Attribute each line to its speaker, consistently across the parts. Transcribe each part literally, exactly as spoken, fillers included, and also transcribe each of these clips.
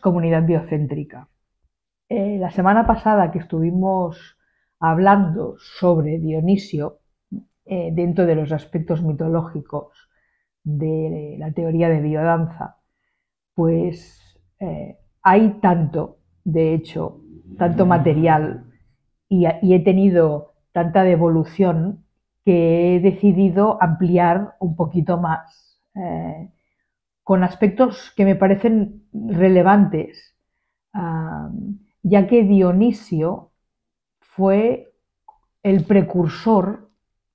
Speaker 1: Comunidad Biocéntrica. Eh, la semana pasada que estuvimos hablando sobre Dionisio, eh, dentro de los aspectos mitológicos de la teoría de biodanza, pues eh, hay tanto, de hecho, tanto material y, y he tenido tanta devolución que he decidido ampliar un poquito más, eh, con aspectos que me parecen relevantes, uh, ya que Dionisio fue el precursor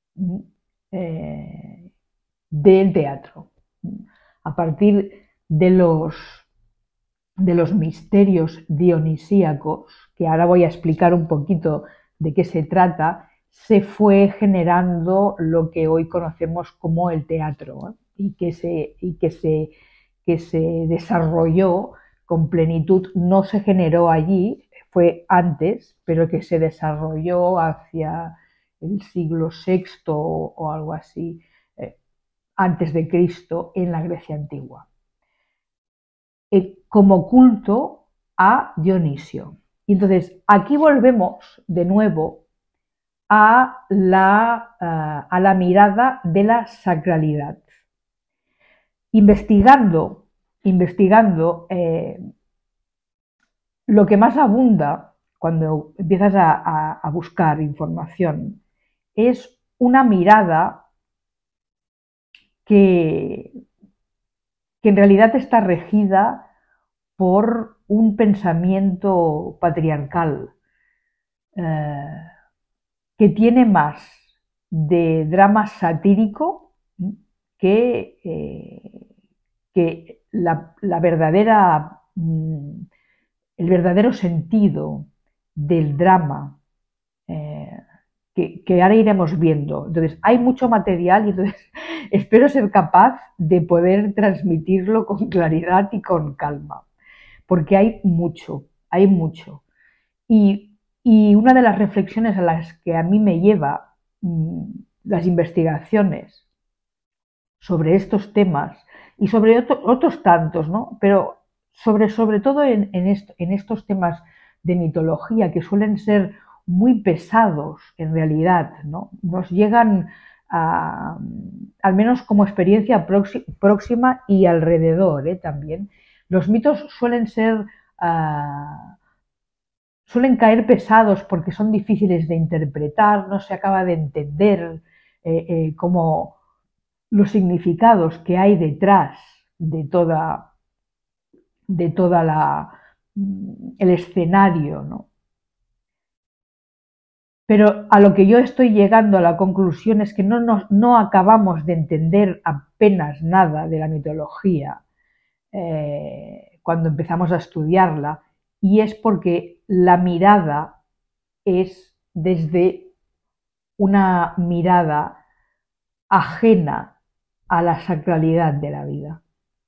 Speaker 1: eh, del teatro. A partir de los, de los misterios dionisíacos, que ahora voy a explicar un poquito de qué se trata, se fue generando lo que hoy conocemos como el teatro, ¿eh? y, que se, y que, se, que se desarrolló con plenitud, no se generó allí, fue antes, pero que se desarrolló hacia el siglo sexto o algo así, eh, antes de Cristo, en la Grecia antigua, eh, como culto a Dionisio. Y entonces aquí volvemos de nuevo a la, uh, a la mirada de la sacralidad. Investigando, investigando eh, lo que más abunda cuando empiezas a, a, a buscar información es una mirada que, que en realidad está regida por un pensamiento patriarcal, eh, que tiene más de drama satírico que, eh, que la, la verdadera, el verdadero sentido del drama, eh, que, que ahora iremos viendo. Entonces, hay mucho material y entonces espero ser capaz de poder transmitirlo con claridad y con calma, porque hay mucho, hay mucho. Y, y una de las reflexiones a las que a mí me lleva mmm, las investigaciones sobre estos temas y sobre otro, otros tantos, ¿no? Pero sobre, sobre todo en, en, esto, en estos temas de mitología que suelen ser muy pesados en realidad, ¿no? Nos llegan a, al menos como experiencia próxima y alrededor, ¿eh? También. Los mitos suelen ser, uh, suelen caer pesados porque son difíciles de interpretar, no se acaba de entender eh, eh, cómo los significados que hay detrás de toda, de toda la, el escenario, ¿no? Pero a lo que yo estoy llegando a la conclusión es que no, nos, no acabamos de entender apenas nada de la mitología eh, cuando empezamos a estudiarla, y es porque la mirada es desde una mirada ajena a la sacralidad de la vida.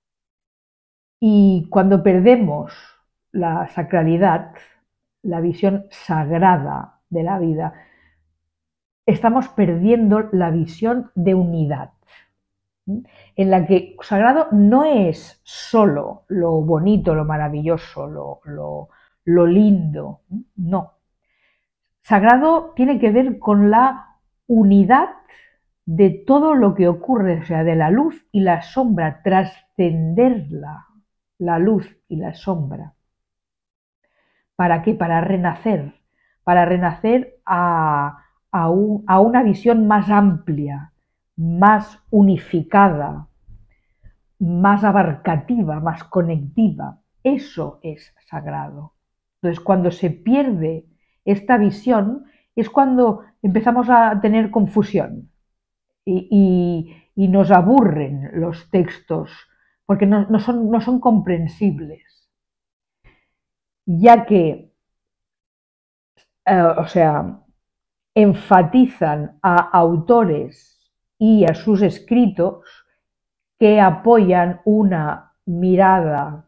Speaker 1: Y cuando perdemos la sacralidad, la visión sagrada de la vida, estamos perdiendo la visión de unidad, en la que sagrado no es solo lo bonito, lo maravilloso, lo, lo, lo lindo, no. Sagrado tiene que ver con la unidad de todo lo que ocurre, o sea, de la luz y la sombra, trascenderla, la luz y la sombra. ¿Para qué? Para renacer, para renacer a, a, un, a una visión más amplia, más unificada, más abarcativa, más conectiva. Eso es sagrado. Entonces, cuando se pierde esta visión, es cuando empezamos a tener confusión y, y, y nos aburren los textos, porque no, no, son, no son comprensibles, ya que, eh, o sea, enfatizan a autores y a sus escritos que apoyan una mirada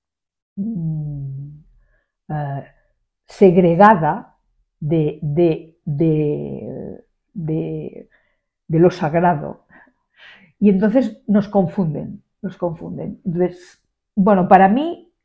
Speaker 1: mmm, uh, segregada de, de, de, de, de lo sagrado. Y entonces nos confunden, nos confunden. Entonces, bueno, para mí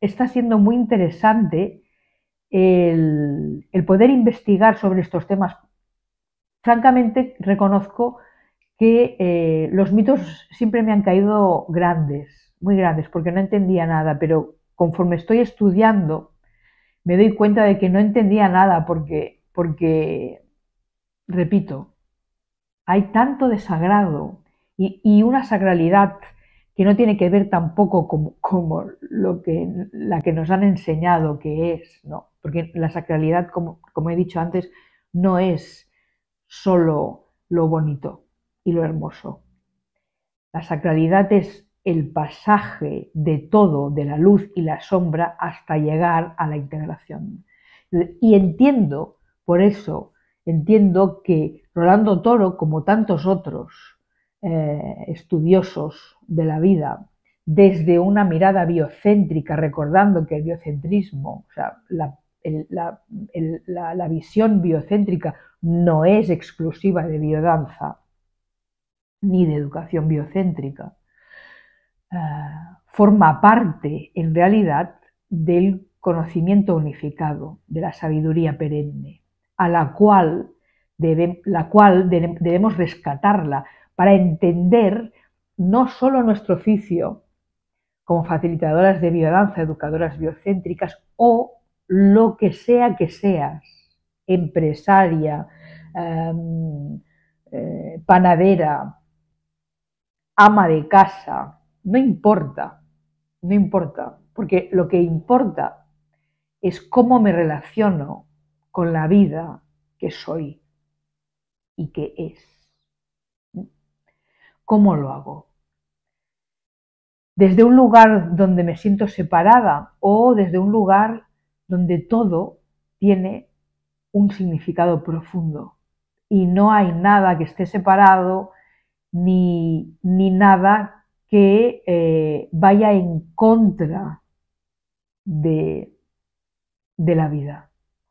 Speaker 1: está siendo muy interesante el, el poder investigar sobre estos temas. Francamente, reconozco que eh, los mitos siempre me han caído grandes, muy grandes, porque no entendía nada, pero conforme estoy estudiando, me doy cuenta de que no entendía nada, porque, porque repito, hay tanto de sagrado y, y una sacralidad que no tiene que ver tampoco como, como lo que, la que nos han enseñado que es, ¿no? Porque la sacralidad, como, como he dicho antes, no es solo lo bonito y lo hermoso. La sacralidad es el pasaje de todo, de la luz y la sombra, hasta llegar a la integración. Y entiendo, por eso, entiendo que Rolando Toro, como tantos otros eh, estudiosos de la vida, desde una mirada biocéntrica, recordando que el biocentrismo, o sea, la, el, la, el, la, la visión biocéntrica no es exclusiva de biodanza, ni de educación biocéntrica, uh, forma parte en realidad del conocimiento unificado, de la sabiduría perenne, a la cual, debe, la cual debe, debemos rescatarla para entender no solo nuestro oficio como facilitadoras de biodanza, educadoras biocéntricas o lo que sea que seas, empresaria, um, eh, panadera, ama de casa, no importa, no importa, porque lo que importa es cómo me relaciono con la vida que soy y que es. ¿Cómo lo hago? Desde un lugar donde me siento separada o desde un lugar donde todo tiene un significado profundo y no hay nada que esté separado ni, ni nada que eh, vaya en contra de, de la vida.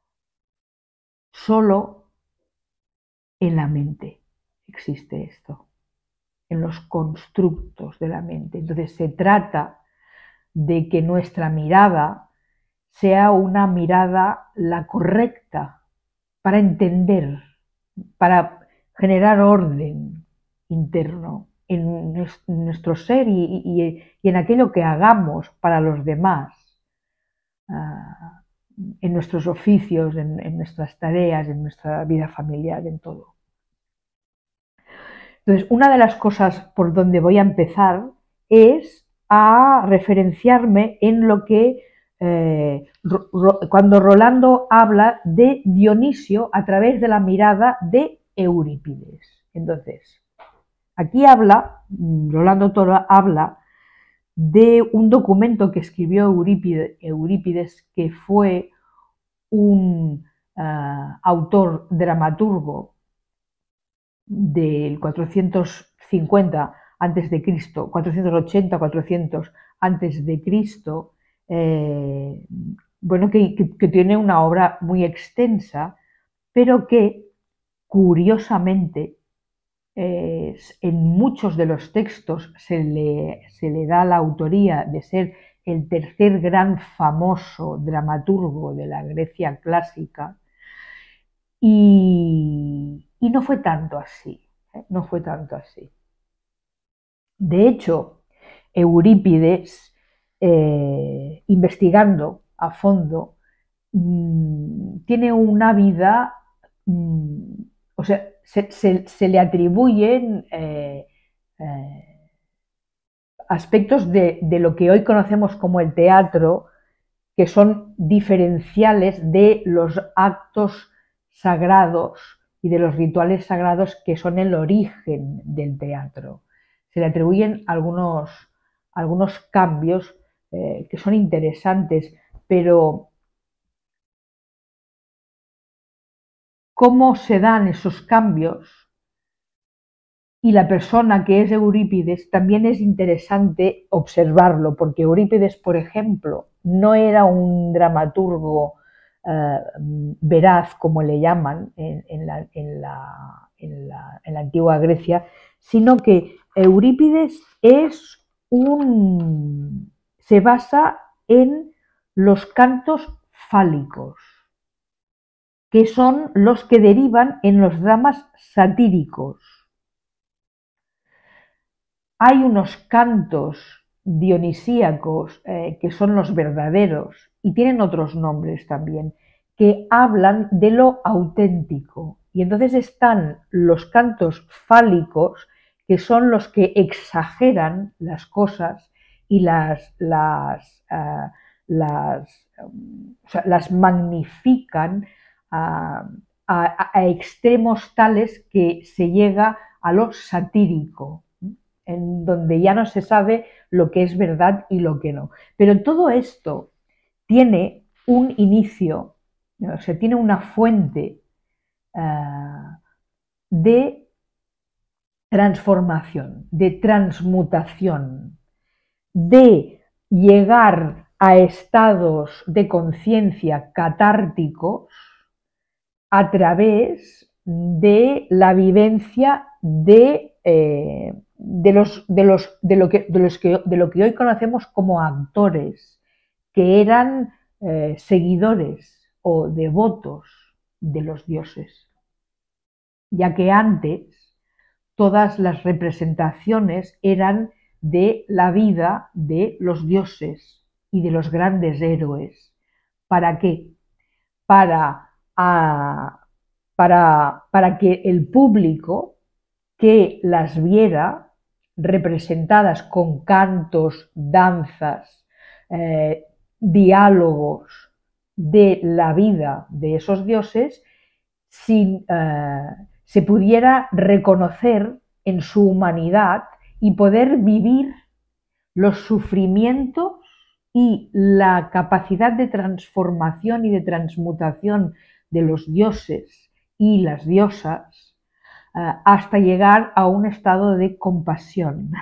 Speaker 1: Solo en la mente existe esto, en los constructos de la mente. Entonces se trata de que nuestra mirada sea una mirada la correcta para entender, para generar orden interno en nuestro ser y, y, y en aquello que hagamos para los demás, uh, en nuestros oficios, en, en nuestras tareas, en nuestra vida familiar, en todo. Entonces, una de las cosas por donde voy a empezar es a referenciarme en lo que eh, ro, ro, cuando Rolando habla de Dionisio a través de la mirada de Eurípides. Entonces, aquí habla, Rolando Toro habla de un documento que escribió Eurípides, Eurípides que fue un uh, autor dramaturgo del cuatrocientos cincuenta antes de Cristo, cuatrocientos ochenta, cuatrocientos antes de Cristo, eh, bueno, que, que, que tiene una obra muy extensa, pero que curiosamente eh, en muchos de los textos se le, se le da la autoría de ser el tercer gran famoso dramaturgo de la Grecia clásica, y, y no fue tanto así, ¿eh? no fue tanto así. De hecho, Eurípides, eh, investigando a fondo, mmm, tiene una vida, mmm, o sea, se, se, se le atribuyen eh, eh, aspectos de, de lo que hoy conocemos como el teatro, que son diferenciales de los actos sagrados y de los rituales sagrados que son el origen del teatro. Se le atribuyen algunos, algunos cambios eh, que son interesantes, pero cómo se dan esos cambios y la persona que es Eurípides también es interesante observarlo, porque Eurípides, por ejemplo, no era un dramaturgo eh, veraz, como le llaman en, en, la, en, la, en, la, en la antigua Grecia, sino que Eurípides es un, se basa en los cantos fálicos, que son los que derivan en los dramas satíricos. Hay unos cantos dionisíacos eh, que son los verdaderos y tienen otros nombres también, que hablan de lo auténtico. Y entonces están los cantos fálicos, que son los que exageran las cosas y las, las, uh, las, um, o sea, las magnifican uh, a, a extremos tales que se llega a lo satírico, en donde ya no se sabe lo que es verdad y lo que no. Pero todo esto tiene un inicio, o sea, tiene una fuente uh, de transformación, de transmutación, de llegar a estados de conciencia catárticos a través de la vivencia de, eh, de, los, de, los, de, lo que, de, los que, de lo que hoy conocemos como actores, que eran eh, seguidores o devotos de los dioses, ya que antes todas las representaciones eran de la vida de los dioses y de los grandes héroes. ¿Para qué? Para, a, para, para que el público que las viera representadas con cantos, danzas, eh, diálogos de la vida de esos dioses, sin, eh, se pudiera reconocer en su humanidad y poder vivir los sufrimientos y la capacidad de transformación y de transmutación de los dioses y las diosas eh, hasta llegar a un estado de compasión,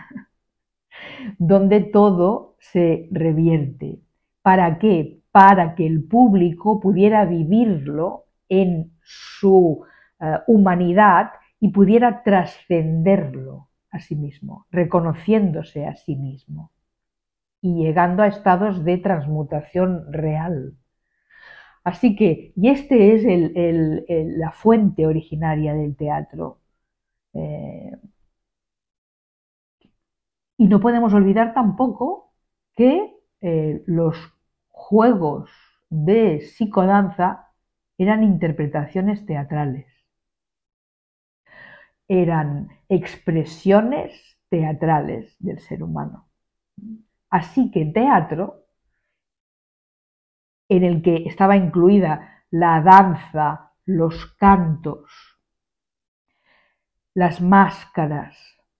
Speaker 1: donde todo se revierte. ¿Para qué? Para que el público pudiera vivirlo en su uh, humanidad y pudiera trascenderlo a sí mismo, reconociéndose a sí mismo y llegando a estados de transmutación real. Así que, y este es el, el, el, la fuente originaria del teatro. Eh, y no podemos olvidar tampoco que eh, los juegos de psicodanza eran interpretaciones teatrales, eran expresiones teatrales del ser humano. Así que teatro, en el que estaba incluida la danza, los cantos, las máscaras,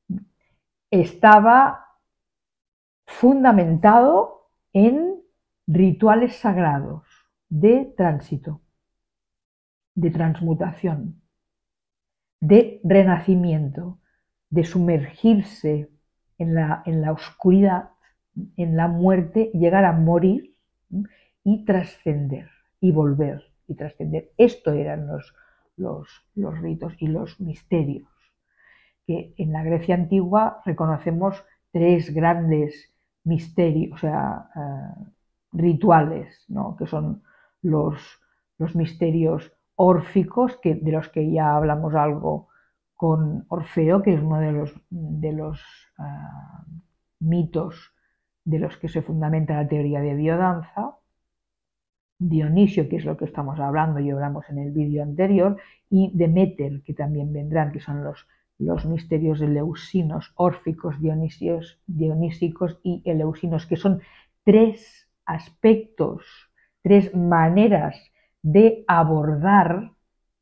Speaker 1: estaba fundamentado en rituales sagrados de tránsito, de transmutación, de renacimiento, de sumergirse en la, en la oscuridad, en la muerte, llegar a morir y trascender y volver y trascender. Esto eran los, los, los ritos y los misterios, que en la Grecia antigua reconocemos tres grandes misterios, o sea, uh, rituales, ¿no? Que son los, los misterios órficos, que, de los que ya hablamos algo con Orfeo, que es uno de los, de los uh, mitos de los que se fundamenta la teoría de biodanza. Dionisio, que es lo que estamos hablando y hablamos en el vídeo anterior, y Deméter, que también vendrán, que son los, los misterios eleusinos, órficos, dionisios, dionísicos y eleusinos, que son tres aspectos, tres maneras de abordar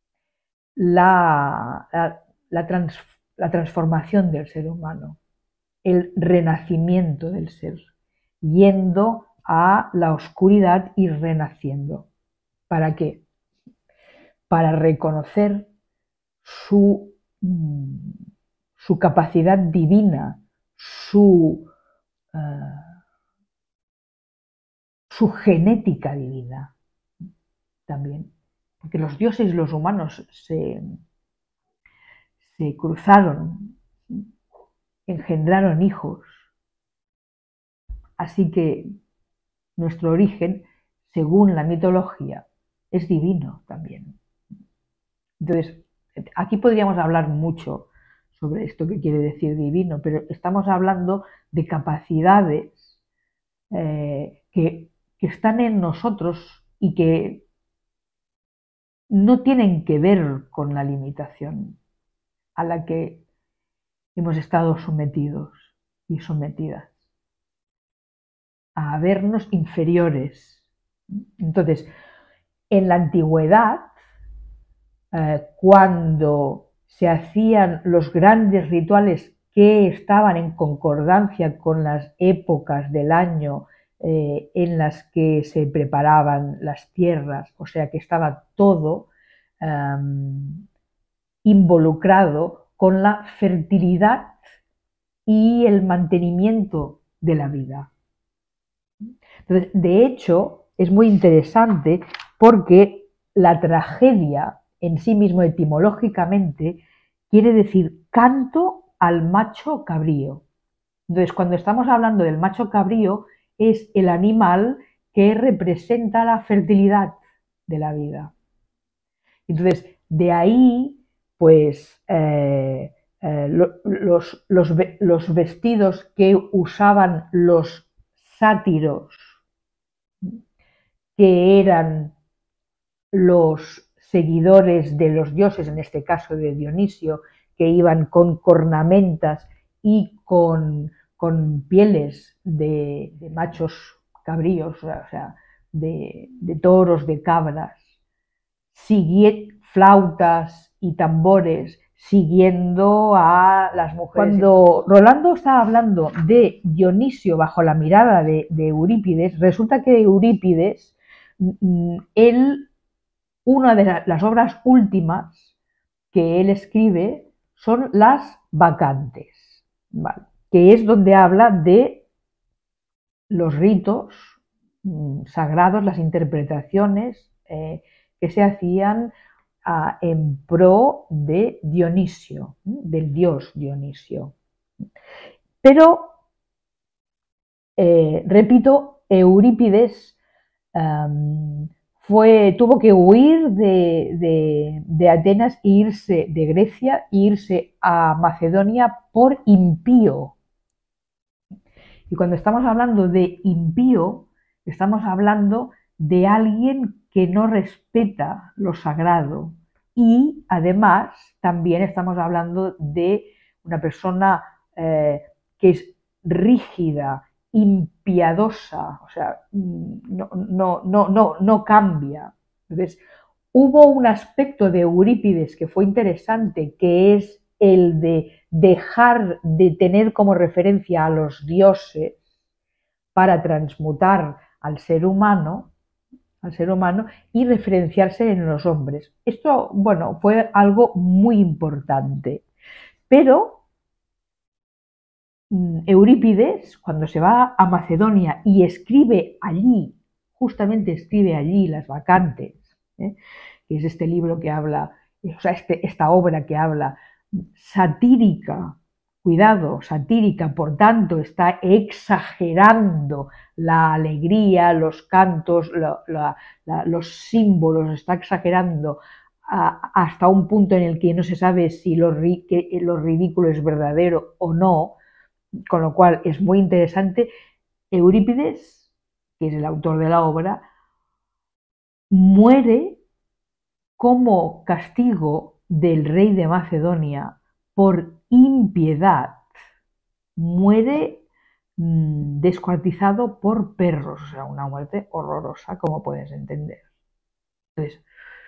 Speaker 1: la, la, la, trans, la transformación del ser humano, el renacimiento del ser, yendo a la oscuridad y renaciendo. ¿Para qué? Para reconocer su, su capacidad divina, su, uh, su genética divina también. Porque los dioses y los humanos se, se cruzaron, engendraron hijos. Así que nuestro origen según la mitología, es divino también. Entonces, aquí podríamos hablar mucho sobre esto que quiere decir divino, pero estamos hablando de capacidades eh, que, que están en nosotros y que no tienen que ver con la limitación a la que hemos estado sometidos y sometidas, a vernos inferiores. Entonces, en la antigüedad, eh, cuando se hacían los grandes rituales que estaban en concordancia con las épocas del año eh, en las que se preparaban las tierras, o sea que estaba todo eh, involucrado con la fertilidad y el mantenimiento de la vida. Entonces, de hecho, es muy interesante porque la tragedia en sí mismo etimológicamente quiere decir canto al macho cabrío. Entonces, cuando estamos hablando del macho cabrío, es el animal que representa la fertilidad de la vida. Entonces, de ahí, pues, eh, eh, los, los, los vestidos que usaban los sátiros, que eran los seguidores de los dioses, en este caso de Dionisio, que iban con cornamentas y con, con pieles de, de machos cabríos, o sea, de, de toros, de cabras, flautas y tambores, siguiendo a las mujeres. Cuando Rolando está hablando de Dionisio bajo la mirada de, de Eurípides, resulta que Eurípides, él, una de las obras últimas que él escribe son las Bacantes, ¿vale? Que es donde habla de los ritos mmm, sagrados, las interpretaciones eh, que se hacían a, en pro de Dionisio, del dios Dionisio. Pero, eh, repito, Eurípides um, fue, tuvo que huir de, de, de Atenas e irse de Grecia e irse a Macedonia por impío. Y cuando estamos hablando de impío, estamos hablando de alguien que no respeta lo sagrado. Y además también estamos hablando de una persona eh, que es rígida, impiadosa, o sea, no, no, no, no, no cambia. Entonces, hubo un aspecto de Eurípides que fue interesante, que es el de dejar de tener como referencia a los dioses para transmutar al ser humano, al ser humano y referenciarse en los hombres. Esto, bueno, fue algo muy importante. Pero Eurípides, cuando se va a Macedonia y escribe allí, justamente escribe allí las Bacantes, ¿eh? que es este libro que habla, o sea, este, esta obra que habla satírica, cuidado, satírica, por tanto está exagerando la alegría, los cantos, la, la, la, los símbolos, está exagerando a, hasta un punto en el que no se sabe si lo, que lo ridículo es verdadero o no, con lo cual es muy interesante. Eurípides, que es el autor de la obra, muere como castigo del rey de Macedonia por impiedad, muere mmm, descuartizado por perros, o sea, una muerte horrorosa, como puedes entender. Entonces,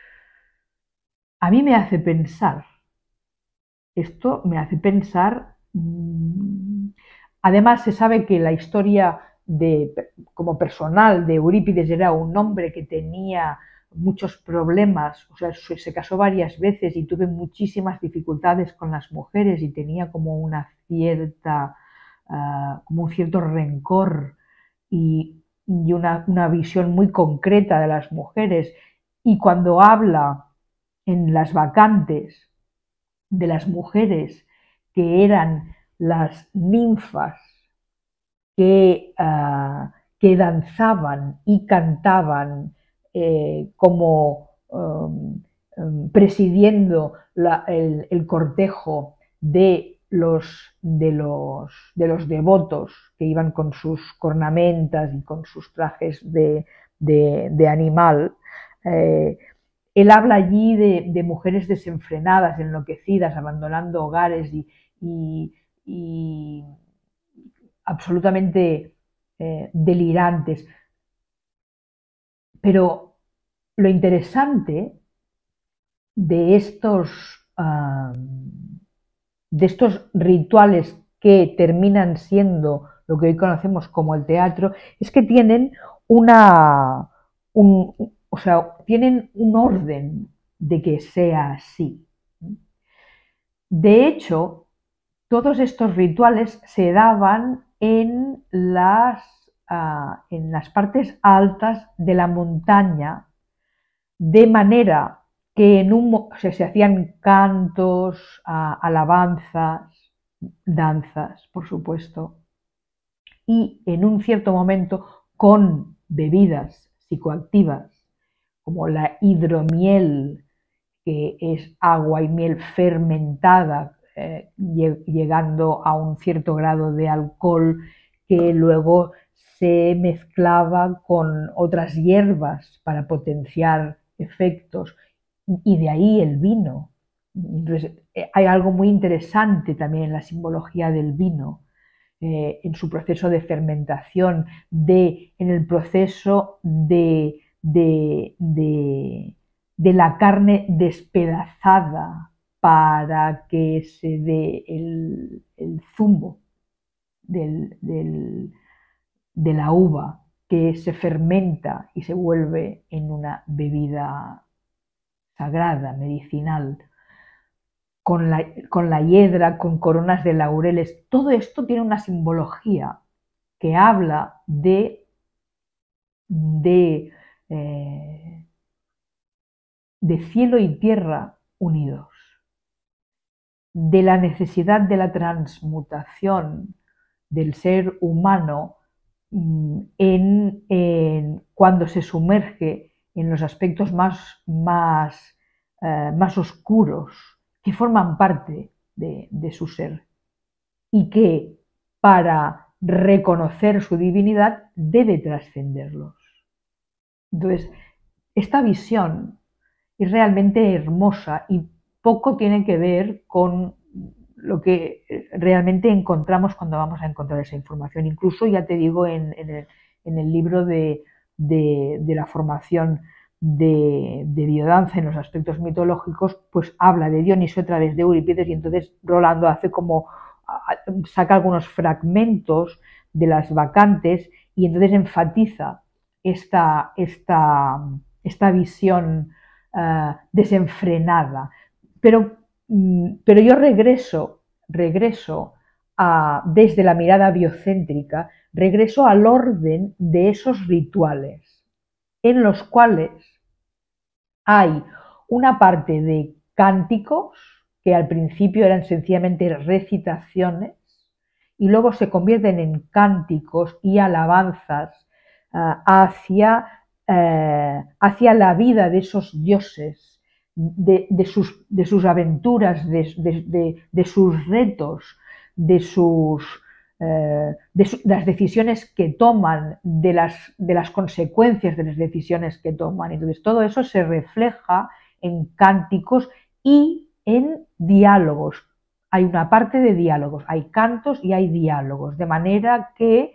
Speaker 1: a mí me hace pensar, esto me hace pensar, mmm, además se sabe que la historia de, como personal de Eurípides era un hombre que tenía muchos problemas, o sea, se casó varias veces y tuve muchísimas dificultades con las mujeres y tenía como una cierta, uh, como un cierto rencor y, y una, una visión muy concreta de las mujeres. Y cuando habla en las Bacantes de las mujeres que eran las ninfas que, uh, que danzaban y cantaban eh, como um, um, presidiendo la, el, el cortejo de los, de, los, de los devotos que iban con sus cornamentas y con sus trajes de, de, de animal. Eh, él habla allí de, de, mujeres desenfrenadas, enloquecidas, abandonando hogares y, y, y absolutamente eh, delirantes. Pero lo interesante de estos, uh, de estos rituales que terminan siendo lo que hoy conocemos como el teatro es que tienen una, un, o sea, tienen un orden de que sea así. De hecho, todos estos rituales se daban en las, uh, en las partes altas de la montaña, de manera que en un, o sea, se hacían cantos, uh, alabanzas, danzas, por supuesto, y en un cierto momento con bebidas psicoactivas, como la hidromiel, que es agua y miel fermentada, eh, llegando a un cierto grado de alcohol, que luego se mezclaba con otras hierbas para potenciar efectos, y de ahí el vino. Entonces, hay algo muy interesante también en la simbología del vino, eh, en su proceso de fermentación, de, en el proceso de, de, de, de la carne despedazada para que se dé el, el zumo del, del, de la uva, que se fermenta y se vuelve en una bebida sagrada, medicinal, con la, con la hiedra, con coronas de laureles. Todo esto tiene una simbología que habla de, de, eh, de cielo y tierra unidos, de la necesidad de la transmutación del ser humano en, en, cuando se sumerge en los aspectos más, más, eh, más oscuros que forman parte de, de su ser, y que para reconocer su divinidad debe trascenderlos. Entonces, esta visión es realmente hermosa y poco tiene que ver con lo que realmente encontramos cuando vamos a encontrar esa información. Incluso, ya te digo, en, en, el, en el libro de, de, de la formación de, de biodanza en los aspectos mitológicos, pues habla de Dioniso a través de Eurípides, y entonces Rolando hace como, saca algunos fragmentos de las bacantes y entonces enfatiza esta, esta, esta visión uh, desenfrenada. Pero, pero yo regreso, regreso a, desde la mirada biocéntrica, regreso al orden de esos rituales en los cuales hay una parte de cánticos que al principio eran sencillamente recitaciones y luego se convierten en cánticos y alabanzas uh, hacia, uh, hacia la vida de esos dioses, de, de, sus, de sus aventuras, de, de, de, de sus retos, de sus... Eh, de, su, de las decisiones que toman, de las, de las consecuencias de las decisiones que toman. Entonces, todo eso se refleja en cánticos y en diálogos. Hay una parte de diálogos, hay cantos y hay diálogos, de manera que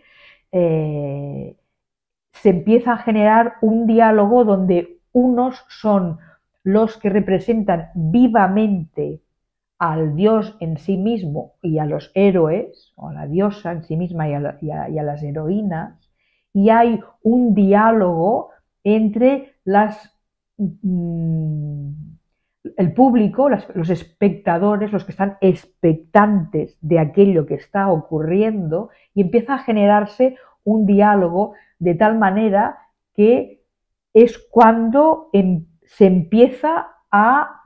Speaker 1: eh, se empieza a generar un diálogo donde unos son los que representan vivamente al dios en sí mismo y a los héroes, o a la diosa en sí misma y a, la, y a, y a las heroínas, y hay un diálogo entre las, mmm, el público, las, los espectadores, los que están expectantes de aquello que está ocurriendo, y empieza a generarse un diálogo de tal manera que es cuando em, se empieza a,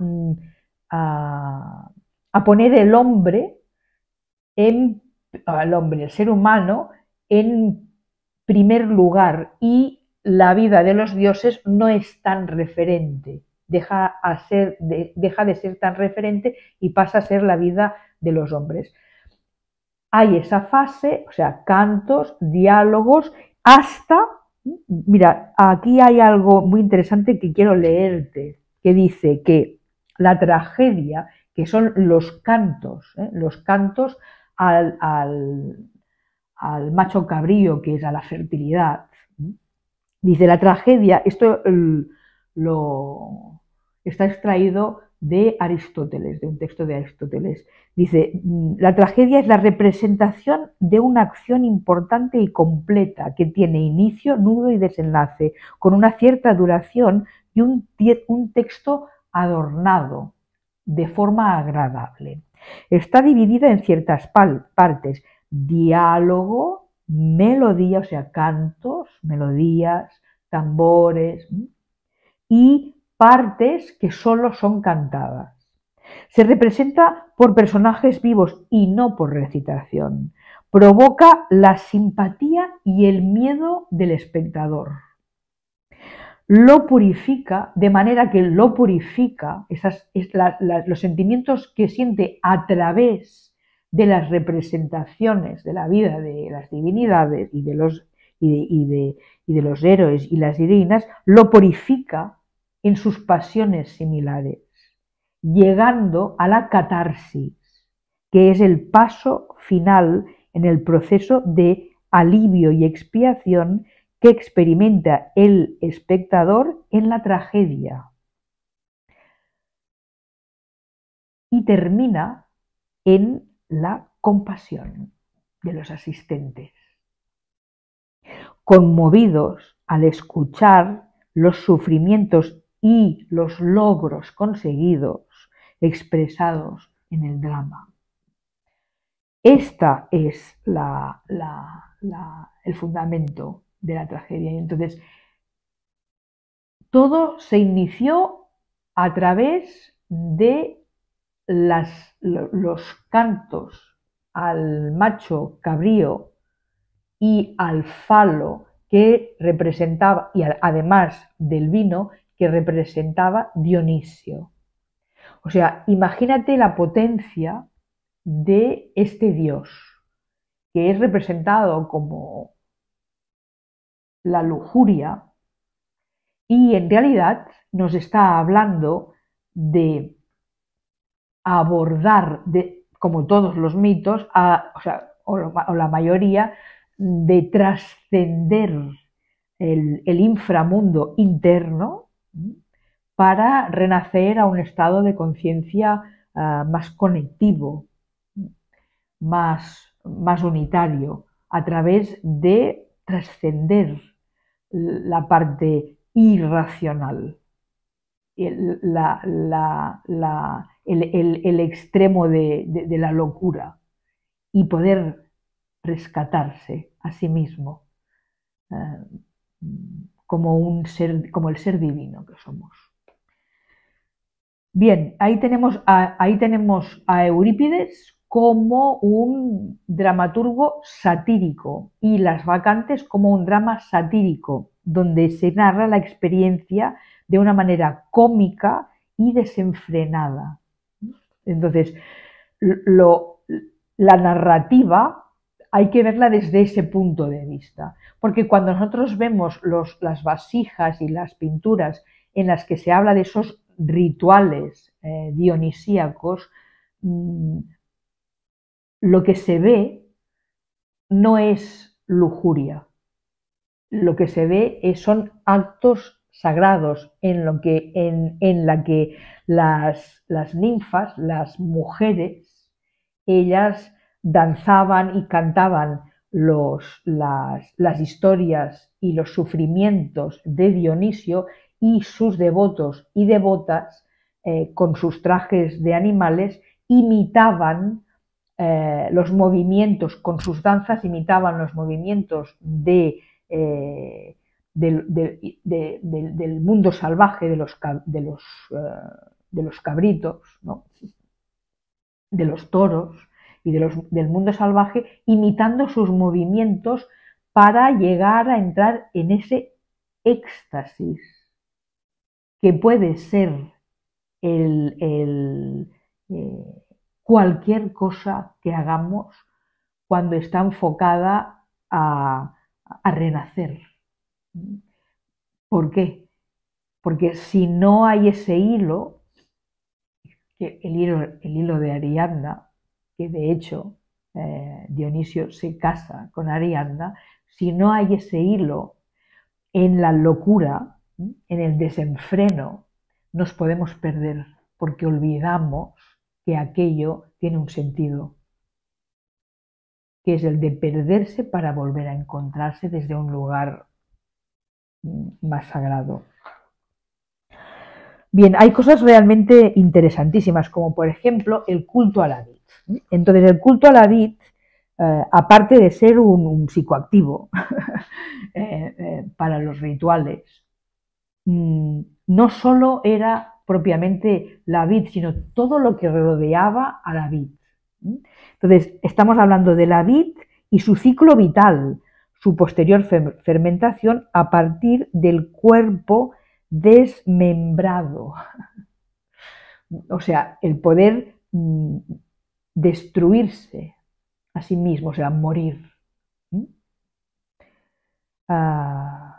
Speaker 1: a a poner el hombre, en, el hombre, el ser humano, en primer lugar y la vida de los dioses no es tan referente, deja, a ser, de, deja de ser tan referente y pasa a ser la vida de los hombres. Hay esa fase, o sea, cantos, diálogos, hasta, mira, aquí hay algo muy interesante que quiero leerte, que dice que la tragedia, que son los cantos, ¿eh? los cantos al, al, al macho cabrío, que es a la fertilidad, ¿eh? Dice la tragedia, esto lo, está extraído de Aristóteles, de un texto de Aristóteles. Dice, la tragedia es la representación de una acción importante y completa que tiene inicio, nudo y desenlace, con una cierta duración y un, un texto adornado de forma agradable. Está dividida en ciertas partes, diálogo, melodía, o sea, cantos, melodías, tambores y partes que solo son cantadas. Se representa por personajes vivos y no por recitación. Provoca la simpatía y el miedo del espectador. Lo purifica, de manera que lo purifica, esas, es la, la, los sentimientos que siente a través de las representaciones de la vida de las divinidades y de los, y de, y de, y de los héroes y las heroínas, lo purifica en sus pasiones similares, llegando a la catarsis, que es el paso final en el proceso de alivio y expiación que experimenta el espectador en la tragedia. Y termina en la compasión de los asistentes, conmovidos al escuchar los sufrimientos y los logros conseguidos expresados en el drama. Esta es la, la, la, el fundamento de la tragedia. Y entonces, todo se inició a través de las, los cantos al macho cabrío y al falo que representaba, y además del vino, que representaba Dionisio. O sea, imagínate la potencia de este dios, que es representado como la lujuria, y en realidad nos está hablando de abordar, de, como todos los mitos, a, o, sea, o, o la mayoría, de trascender el, el inframundo interno para renacer a un estado de conciencia uh, más conectivo, más, más unitario, a través de trascender la parte irracional, el, la, la, la, el, el, el extremo de, de, de la locura y poder rescatarse a sí mismo eh, como, un ser, como el ser divino que somos. Bien, ahí tenemos a, ahí tenemos a Eurípides como un dramaturgo satírico y Las Bacantes como un drama satírico, donde se narra la experiencia de una manera cómica y desenfrenada. Entonces, lo, la narrativa hay que verla desde ese punto de vista, porque cuando nosotros vemos los, las vasijas y las pinturas en las que se habla de esos rituales eh, dionisíacos, mmm, lo que se ve no es lujuria, lo que se ve es, son actos sagrados en, lo que, en, en la que las, las ninfas, las mujeres, ellas danzaban y cantaban los, las, las historias y los sufrimientos de Dionisio, y sus devotos y devotas, eh, con sus trajes de animales, imitaban eh, los movimientos, con sus danzas imitaban los movimientos de, eh, del, de, de, de, del mundo salvaje de los, de los, uh, de los cabritos, ¿no? De los toros y de los, del mundo salvaje, imitando sus movimientos para llegar a entrar en ese éxtasis que puede ser el, el, eh, cualquier cosa que hagamos cuando está enfocada a, a renacer. ¿Por qué? Porque si no hay ese hilo, que el hilo, el hilo de Ariadna, que de hecho eh, Dionisio se casa con Ariadna, si no hay ese hilo en la locura, en el desenfreno, nos podemos perder porque olvidamos que aquello tiene un sentido, que es el de perderse para volver a encontrarse desde un lugar más sagrado. Bien, hay cosas realmente interesantísimas, como por ejemplo el culto a la vid. Entonces, el culto a la vid, eh, aparte de ser un, un psicoactivo eh, eh, para los rituales, mmm, no solo era propiamente la vid, sino todo lo que rodeaba a la vid. Entonces, estamos hablando de la vid y su ciclo vital, su posterior fermentación a partir del cuerpo desmembrado. O sea, el poder mmm, destruirse a sí mismo, o sea, morir. ¿Mm? Ah,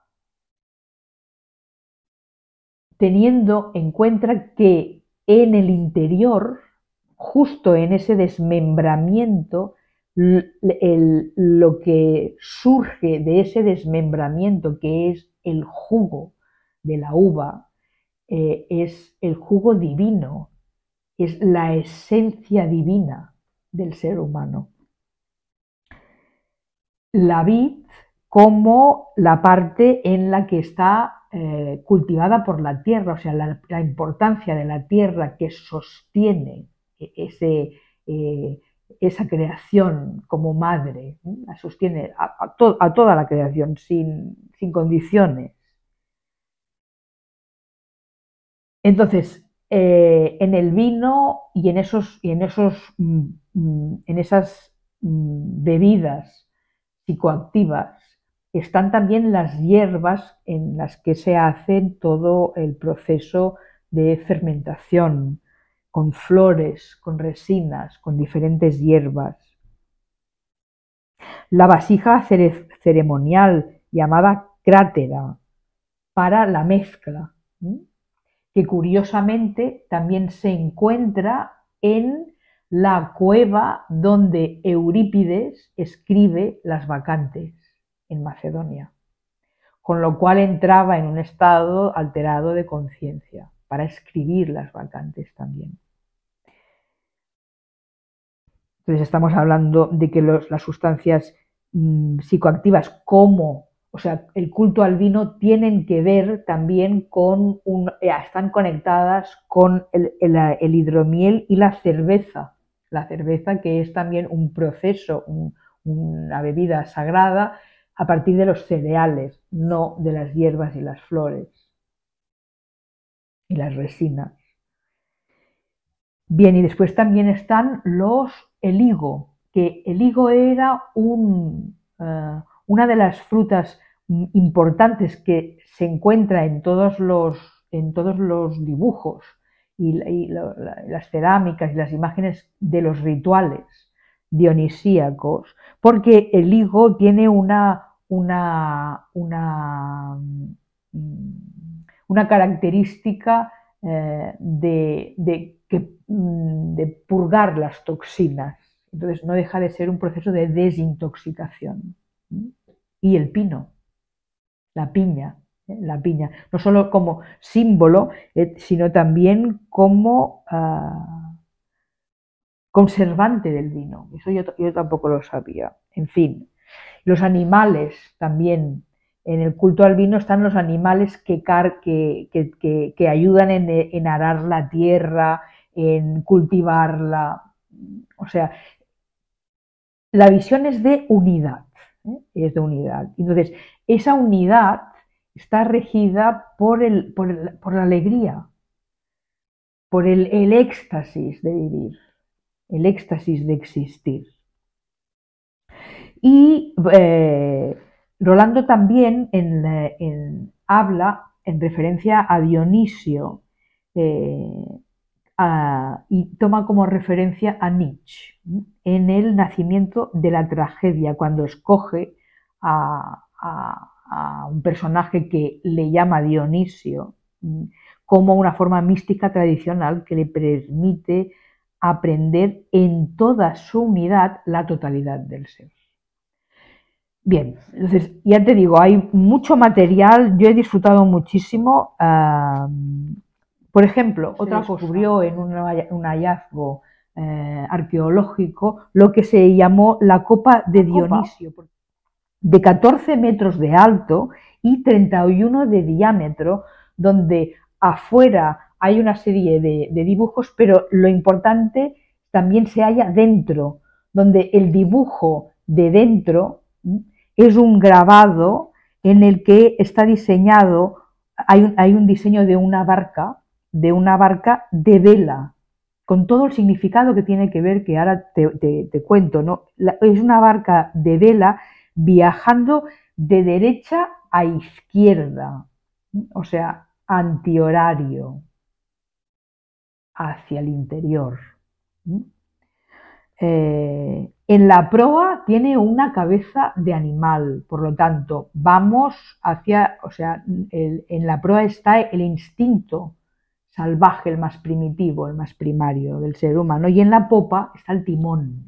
Speaker 1: teniendo en cuenta que en el interior, justo en ese desmembramiento, el, lo que surge de ese desmembramiento, que es el jugo de la uva, eh, es el jugo divino, es la esencia divina del ser humano. La vid como la parte en la que está eh, cultivada por la tierra, o sea, la, la importancia de la tierra que sostiene ese, eh, esa creación como madre, ¿eh? La sostiene a, a, to, a, toda la creación sin, sin condiciones. Entonces, eh, en el vino y en esos, y en esos, mm, en esas mm, bebidas psicoactivas están también las hierbas en las que se hace todo el proceso de fermentación, con flores, con resinas, con diferentes hierbas. La vasija cere ceremonial llamada crátera para la mezcla, ¿sí? Que curiosamente también se encuentra en la cueva donde Eurípides escribe las Bacantes en Macedonia, con lo cual entraba en un estado alterado de conciencia para escribir las Bacantes también. Entonces estamos hablando de que los, las sustancias mmm, psicoactivas como, o sea, el culto al vino tienen que ver también con, un, eh, están conectadas con el, el, el hidromiel y la cerveza. La cerveza que es también un proceso, un, una bebida sagrada a partir de los cereales, no de las hierbas y las flores y las resinas. Bien, y después también están los, el higo, que el higo era un, uh, una de las frutas importantes que se encuentra en todos los, en todos los dibujos y, y lo, la, las cerámicas y las imágenes de los rituales dionisíacos, porque el higo tiene una, una, una, una característica eh, de, de, que, de purgar las toxinas. Entonces no deja de ser un proceso de desintoxicación. Y el pino, la piña, ¿eh? la piña, no solo como símbolo, eh, sino también como uh, conservante del vino. Eso yo, yo tampoco lo sabía. En fin, los animales también. En el culto al vino están los animales que, que, que, que ayudan en, en arar la tierra, en cultivarla. O sea, la visión es de unidad, ¿eh? Es de unidad. Entonces, esa unidad está regida por, el, por, el, por la alegría, por el, el éxtasis de vivir, el éxtasis de existir. Y eh, Rolando también en, en, habla en referencia a Dionisio eh, a, y toma como referencia a Nietzsche en el nacimiento de la tragedia, cuando escoge a, a, a un personaje que le llama Dionisio como una forma mística tradicional que le permite aprender en toda su unidad la totalidad del ser. Bien, entonces ya te digo, hay mucho material, yo he disfrutado muchísimo. Uh, por ejemplo, otra cosa, descubrió en un, un hallazgo eh, arqueológico lo que se llamó la copa de Dionisio, de catorce metros de alto y treinta y uno de diámetro, donde afuera hay una serie de, de dibujos, pero lo importante también se halla dentro, donde el dibujo de dentro es un grabado en el que está diseñado, hay un, hay un diseño de una barca, de una barca de vela, con todo el significado que tiene que ver, que ahora te, te, te cuento, ¿no? La, es una barca de vela viajando de derecha a izquierda, o sea, antihorario, hacia el interior. Eh, en la proa tiene una cabeza de animal, por lo tanto, vamos hacia, o sea, el, en la proa está el instinto salvaje, el más primitivo, el más primario del ser humano, y en la popa está el timón,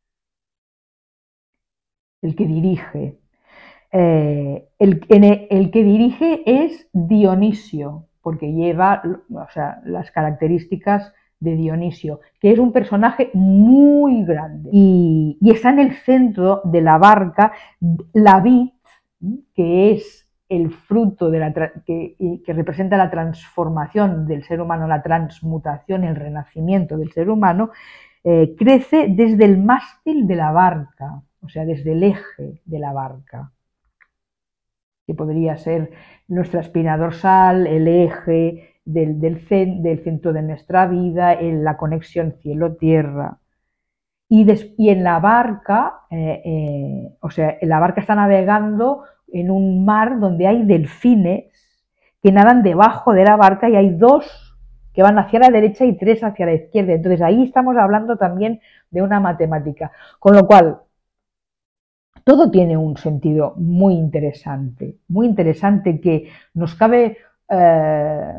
Speaker 1: el que dirige. Eh, el, el, el que dirige es Dionisio, porque lleva, o sea, las características de Dionisio, que es un personaje muy grande y, y está en el centro de la barca la vid, que es el fruto de la que, que representa la transformación del ser humano, la transmutación, el renacimiento del ser humano, eh, crece desde el mástil de la barca, o sea, desde el eje de la barca, que podría ser nuestra espina dorsal, el eje del, del, del centro de nuestra vida, en la conexión cielo-tierra. Y, y, en la barca, eh, eh, o sea, en la barca está navegando en un mar donde hay delfines que nadan debajo de la barca y hay dos que van hacia la derecha y tres hacia la izquierda. Entonces ahí estamos hablando también de una matemática. Con lo cual, todo tiene un sentido muy interesante, muy interesante que nos cabe, eh,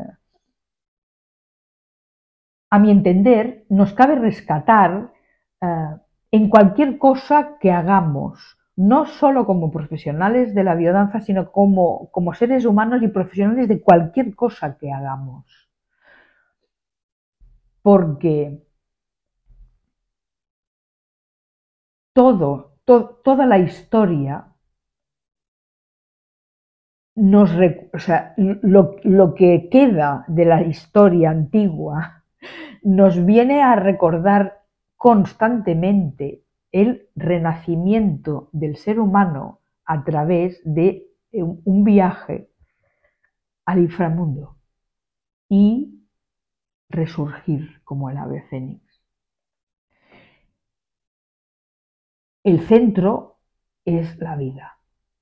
Speaker 1: a mi entender, nos cabe rescatar eh, en cualquier cosa que hagamos, no solo como profesionales de la biodanza, sino como, como seres humanos y profesionales de cualquier cosa que hagamos. Porque todo, to, toda la historia nos, o sea, lo, lo que queda de la historia antigua nos viene a recordar constantemente el renacimiento del ser humano a través de un viaje al inframundo y resurgir como el ave fénix. El centro es la vida.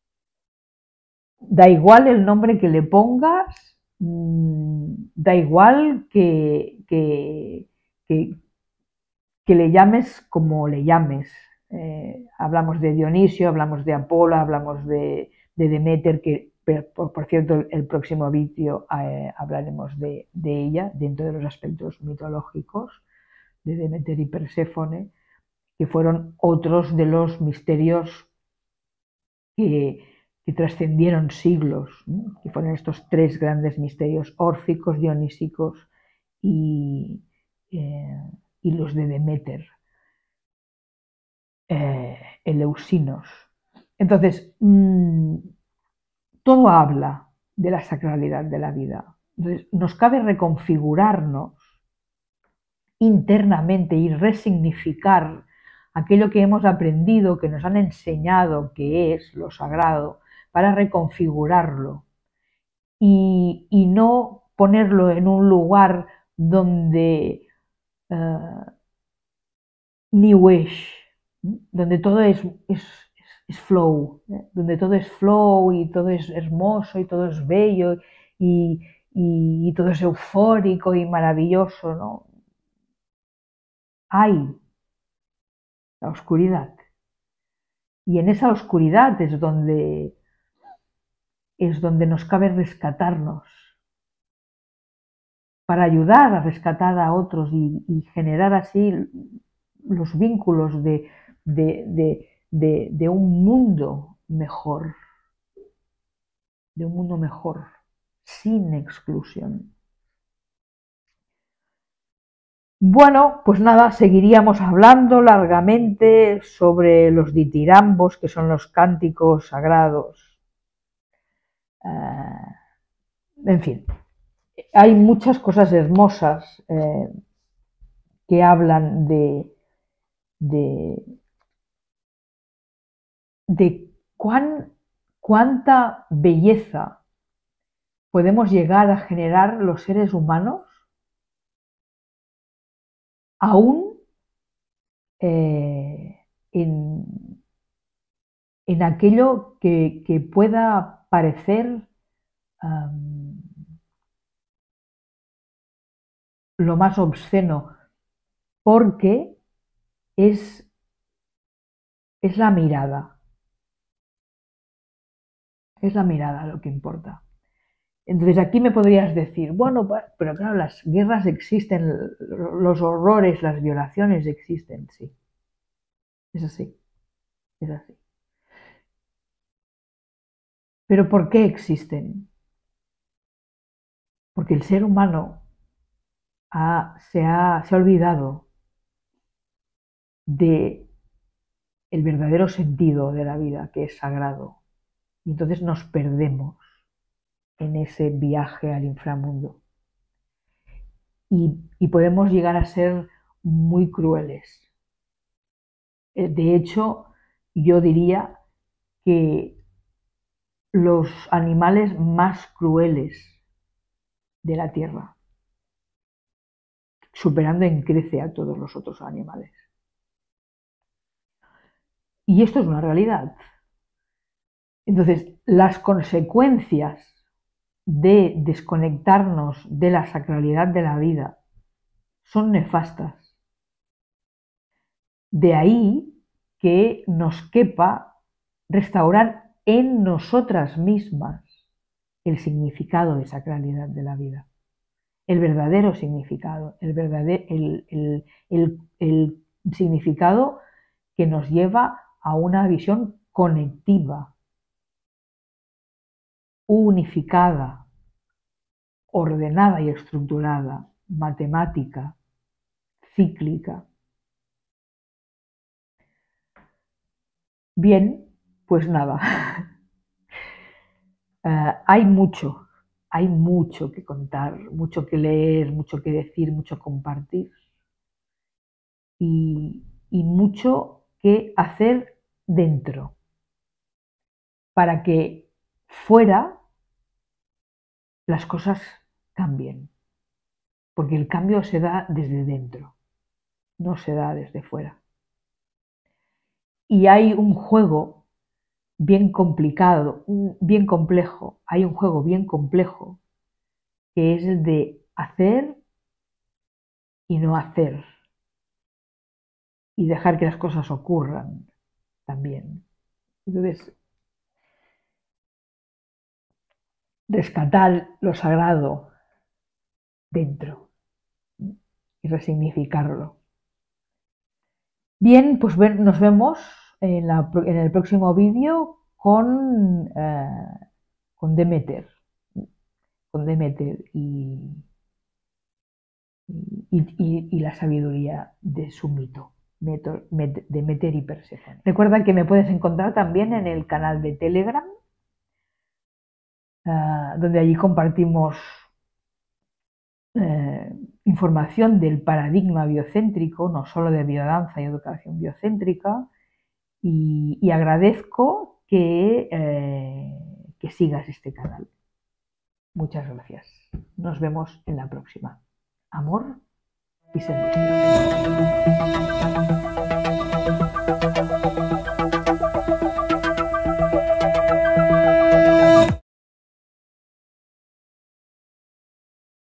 Speaker 1: Da igual el nombre que le pongas, da igual que, que, que, que le llames como le llames. Eh, hablamos de Dionisio, hablamos de Apolo, hablamos de, de Deméter, que por, por cierto el próximo vídeo eh, hablaremos de, de ella dentro de los aspectos mitológicos de Deméter y Perséfone, que fueron otros de los misterios que, que trascendieron siglos, ¿no? Que fueron estos tres grandes misterios órficos, dionísicos y, eh, y los de Deméter, eh, eleusinos. Entonces, mmm, todo habla de la sacralidad de la vida. Entonces, nos cabe reconfigurarnos internamente y resignificar aquello que hemos aprendido, que nos han enseñado que es lo sagrado, para reconfigurarlo y, y no ponerlo en un lugar donde uh, New Age, donde todo es, es, es flow, ¿eh? Donde todo es flow y todo es hermoso y todo es bello y, y, y todo es eufórico y maravilloso, ¿no? Hay la oscuridad. Y en esa oscuridad es donde, es donde nos cabe rescatarnos, para ayudar a rescatar a otros y, y generar así los vínculos de, de, de, de, de un mundo mejor, de un mundo mejor, sin exclusión. Bueno, pues nada, seguiríamos hablando largamente sobre los ditirambos, que son los cánticos sagrados. Uh, en fin, hay muchas cosas hermosas eh, que hablan de, de, de cuán, cuánta belleza podemos llegar a generar los seres humanos, aún eh, en, en aquello que, que pueda parecer um, lo más obsceno, porque es, es la mirada, es la mirada lo que importa. Entonces aquí me podrías decir, bueno, pero claro, las guerras existen, los horrores, las violaciones existen, sí. Es así, es así. ¿Pero por qué existen? Porque el ser humano ha, se, ha, se ha olvidado de el verdadero sentido de la vida, que es sagrado. Y entonces nos perdemos en ese viaje al inframundo. Y, y podemos llegar a ser muy crueles. De hecho, yo diría que los animales más crueles de la Tierra, superando en crece a todos los otros animales. Y esto es una realidad. Entonces, las consecuencias de desconectarnos de la sacralidad de la vida son nefastas. De ahí que nos quepa restaurar en nosotras mismas el significado de sacralidad de la vida, el verdadero significado, el, verdadero, el, el, el, el significado que nos lleva a una visión conectiva, unificada, ordenada y estructurada, matemática, cíclica. Bien, pues nada, uh, hay mucho, hay mucho que contar, mucho que leer, mucho que decir, mucho compartir y, y mucho que hacer dentro para que fuera las cosas cambien, porque el cambio se da desde dentro, no se da desde fuera. Y hay un juego bien complicado, bien complejo, hay un juego bien complejo que es el de hacer y no hacer y dejar que las cosas ocurran también. Entonces, rescatar lo sagrado dentro y resignificarlo. Bien, pues nos vemos en, la, en el próximo vídeo con, eh, con Demeter, con Demeter y, y, y, y la sabiduría de su mito, Demeter y Perséfone. Recuerda que me puedes encontrar también en el canal de Telegram, uh, donde allí compartimos eh, información del paradigma biocéntrico, no solo de biodanza y educación biocéntrica, y, y agradezco que, eh, que sigas este canal. Muchas gracias. Nos vemos en la próxima. Amor y servicio.